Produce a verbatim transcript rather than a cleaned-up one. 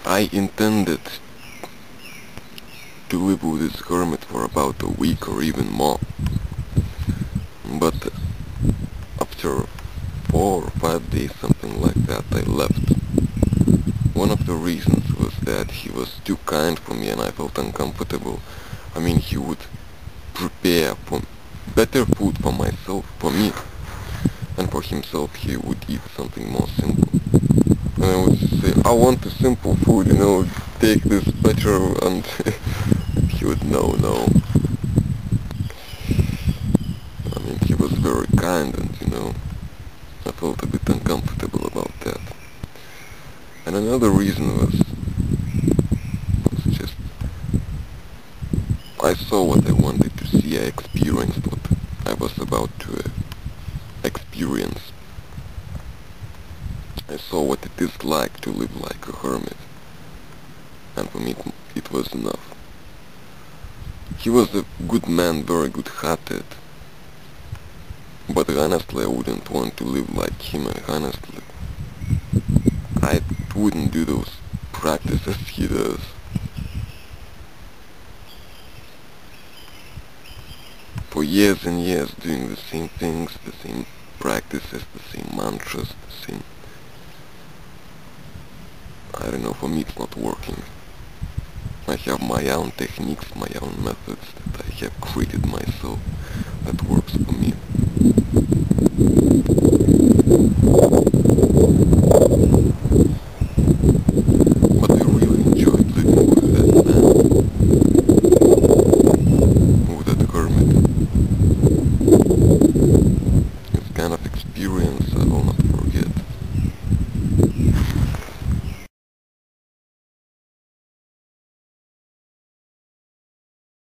I intended to live with this hermit for about a week or even more. But after four or five days, something like that, I left. One of the reasons was that he was too kind for me and I felt uncomfortable. I mean, he would prepare for better food for myself, for me, and for himself he would eat something more simple. And I would say, I want a simple food, you know, take this better, and he would, no, no. I mean, he was very kind, and, you know, I felt a bit uncomfortable about that. And another reason was, was just, I saw what I wanted to see, I experienced what I was about to uh, experience. I saw what it is like to live like a hermit, and for me it, it was enough. He was a good man, very good-hearted, but honestly I wouldn't want to live like him, and honestly I wouldn't do those practices he does. For years and years doing the same things, the same practices, the same mantras, the same... I don't know, for me it's not working. I have my own techniques, my own methods that I have created myself that works for me.